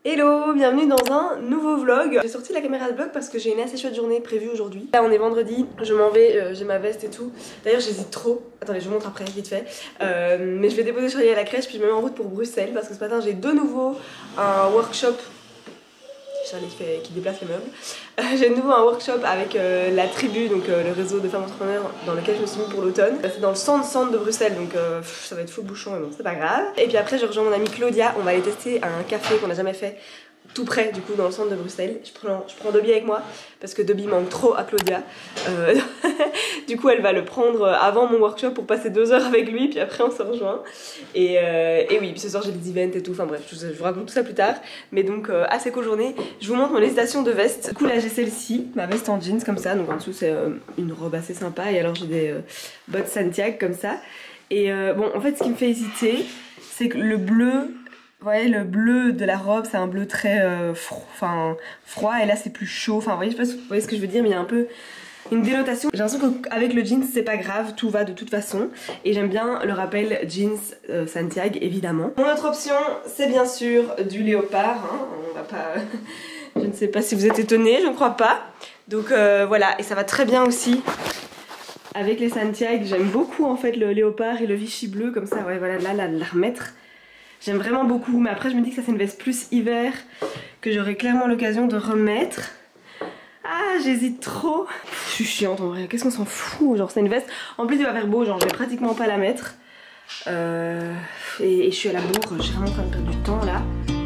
Hello, bienvenue dans un nouveau vlog. J'ai sorti la caméra de vlog parce que j'ai une assez chouette journée prévue aujourd'hui. Là on est vendredi, je m'en vais, j'ai ma veste et tout. D'ailleurs j'hésite trop, attendez je vous montre après vite fait. Mais je vais déposer Charlie à la crèche puis je me mets en route pour Bruxelles parce que ce matin j'ai de nouveau un workshop. Charlie qui déplace les meubles. J'ai de nouveau un workshop avec la tribu, donc le réseau de femmes entrepreneurs dans lequel je me suis mis pour l'automne. C'est dans le centre de Bruxelles, donc ça va être full bouchon, mais bon c'est pas grave. Et puis après je rejoins mon amie Claudia, on va aller tester un café qu'on n'a jamais fait tout près du coup dans le centre de Bruxelles. Je prends Dobby avec moi parce que Dobby manque trop à Claudia. Du coup elle va le prendre avant mon workshop pour passer 2 heures avec lui puis après on se rejoint. Et oui, puis ce soir j'ai des events et tout, enfin bref je vous raconte tout ça plus tard. Mais donc assez cool journée. Je vous montre mon hésitation de veste. Du coup là j'ai celle-ci, ma veste en jeans comme ça, donc en dessous c'est une robe assez sympa et alors j'ai des bottes Santiago comme ça. Et bon en fait ce qui me fait hésiter c'est que le bleu, vous voyez le bleu de la robe c'est un bleu très froid et là c'est plus chaud, enfin vous voyez, je sais pas si vous voyez ce que je veux dire mais il y a un peu une dénotation. J'ai l'impression qu'avec le jeans c'est pas grave, tout va de toute façon et j'aime bien le rappel jeans Santiago évidemment. Mon autre option c'est bien sûr du léopard, hein. On va pas... je ne sais pas si vous êtes étonnés, je ne crois pas. Donc voilà, et ça va très bien aussi avec les Santiago. J'aime beaucoup en fait le léopard et le Vichy bleu comme ça, ouais voilà, là la remettre. J'aime vraiment beaucoup, mais après je me dis que ça c'est une veste plus hiver que j'aurai clairement l'occasion de remettre. Ah j'hésite trop. Je suis chiante en vrai, qu'est-ce qu'on s'en fout, genre c'est une veste, en plus il va faire beau, genre je vais pratiquement pas la mettre. Et je suis à la bourre, je suis vraiment en train de perdre du temps là.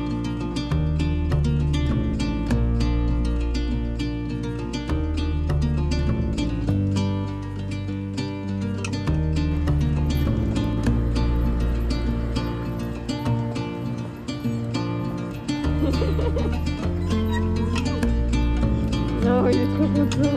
Oh, il est trop content.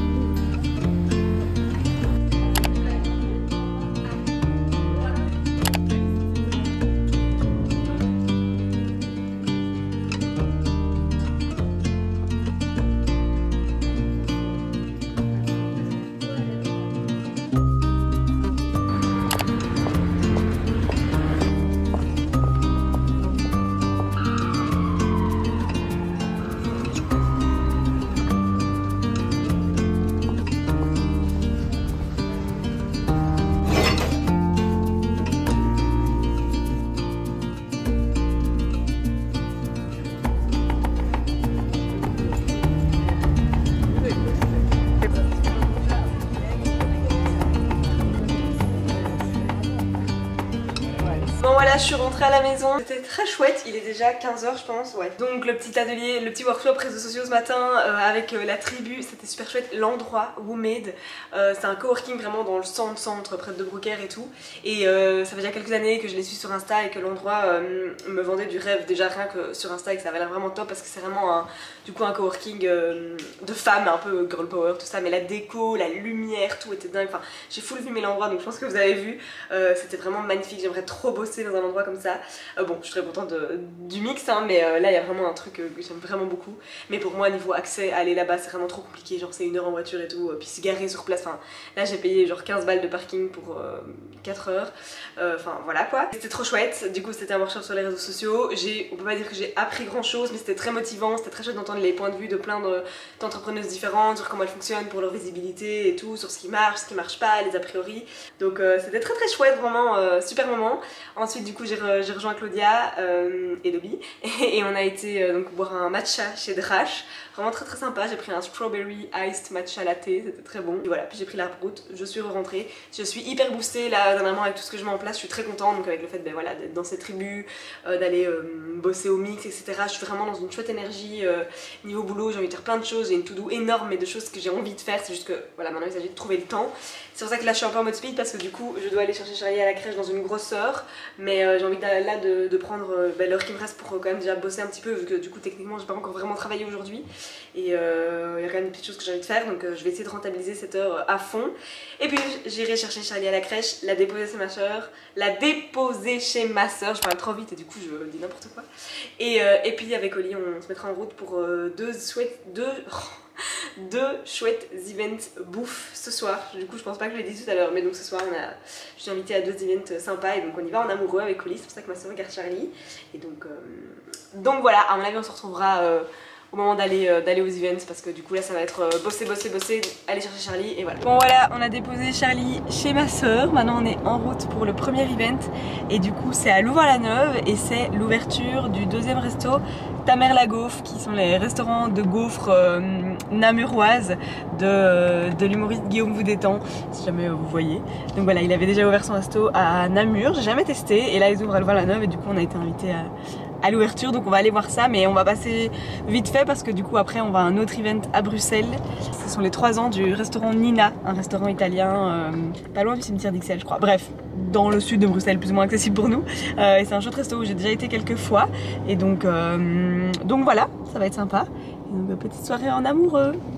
Bon voilà, je suis rentrée à la maison, c'était très chouette, il est déjà 15 h je pense, ouais. Donc le petit atelier, le petit workshop réseaux sociaux ce matin avec la tribu, c'était super chouette. L'endroit, Woomade, c'est un coworking vraiment dans le centre, près de Brookhair et tout. Et ça fait déjà quelques années que je les suis sur Insta et que l'endroit me vendait du rêve, déjà rien que sur Insta, et que ça avait l'air vraiment top parce que c'est vraiment un coworking de femmes, un peu girl power, tout ça, mais la déco, la lumière, tout était dingue. Enfin, j'ai full filmé l'endroit donc je pense que vous avez vu, c'était vraiment magnifique, j'aimerais trop bosser dans un endroit comme ça. Bon, je suis très contente du mix, hein, mais là il y a vraiment un truc que j'aime vraiment beaucoup. Mais pour moi, niveau accès à aller là-bas, c'est vraiment trop compliqué. Genre, c'est 1 heure en voiture et tout, puis se garer sur place. Enfin, là j'ai payé genre 15 balles de parking pour 4 heures. Enfin, voilà quoi. C'était trop chouette. Du coup, c'était un workshop sur les réseaux sociaux. On peut pas dire que j'ai appris grand chose, mais c'était très motivant. C'était très chouette d'entendre les points de vue de plein d'entrepreneuses différentes sur comment elles fonctionnent pour leur visibilité et tout, sur ce qui marche pas, les a priori. Donc, c'était très très chouette, vraiment super moment. Ensuite du coup j'ai rejoint Claudia et Dobby et on a été donc boire un matcha chez Drash, vraiment très très sympa. J'ai pris un strawberry iced matcha latte, c'était très bon. Et voilà, puis j'ai pris la route, je suis rentrée. Je suis hyper boostée là dernièrement avec tout ce que je mets en place, je suis très contente. Donc avec le fait voilà, d'être dans cette tribu, d'aller bosser au mix etc. Je suis vraiment dans une chouette énergie niveau boulot, j'ai envie de faire plein de choses, j'ai une to-do énorme et de choses que j'ai envie de faire. C'est juste que voilà, maintenant il s'agit de trouver le temps. C'est pour ça que là je suis un peu en mode speed parce que du coup je dois aller chercher Charlie à la crèche dans une grosse heure. Mais j'ai envie là de prendre l'heure qui me reste pour quand même déjà bosser un petit peu vu que du coup techniquement j'ai pas encore vraiment travaillé aujourd'hui. Et il y a quand même des petites choses que j'ai envie de faire donc je vais essayer de rentabiliser cette heure à fond. Et puis j'irai chercher Charlie à la crèche, la déposer chez ma soeur, je parle trop vite et du coup je dis n'importe quoi. Et puis avec Oli on se mettra en route pour deux chouettes events bouffe ce soir. Du coup je pense pas que je l'ai dit tout à l'heure, mais donc ce soir je suis invitée à deux events sympas et donc on y va en amoureux avec Oli, c'est pour ça que ma soeur regarde Charlie. Et donc voilà, à mon avis on se retrouvera au moment d'aller aux events parce que du coup là ça va être bosser, aller chercher Charlie et voilà. Bon voilà, on a déposé Charlie chez ma soeur, maintenant on est en route pour le premier event et du coup c'est à Louvain-la-Neuve et c'est l'ouverture du deuxième resto Ta Mère la Gaufre, qui sont les restaurants de gaufres namuroises de l'humoriste Guillaume Voudétan, si jamais vous voyez. Donc voilà, il avait déjà ouvert son resto à Namur, j'ai jamais testé et là ils ouvrent à Louvain-la-Neuve et du coup on a été invité à l'ouverture, donc on va aller voir ça, mais on va passer vite fait parce que du coup après on va à un autre event à Bruxelles. Ce sont les 3 ans du restaurant Nina, un restaurant italien pas loin du cimetière d'Ixelles je crois, bref, dans le sud de Bruxelles, plus ou moins accessible pour nous, et c'est un chouette resto où j'ai déjà été quelques fois et donc voilà, ça va être sympa. Et donc petite soirée en amoureux.